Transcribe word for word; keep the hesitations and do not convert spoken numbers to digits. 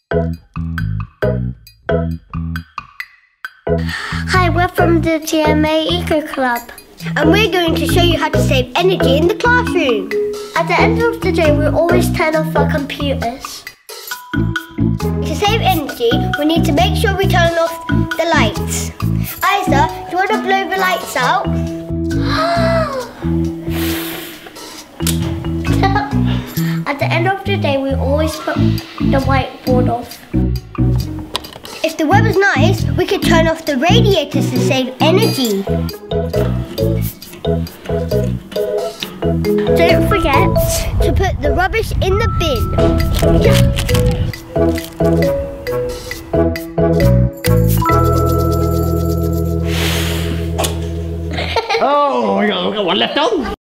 Hi, we're from the T M A Eco Club. And we're going to show you how to save energy in the classroom. At the end of the day, we always turn off our computers. To save energy, we need to make sure we turn off the lights. Isa, do you want to blow the lights out? At the end of the day, we always put the whiteboard off. If the weather's nice, we could turn off the radiators to save energy. Don't forget to put the rubbish in the bin. Oh, we got, we got one left on.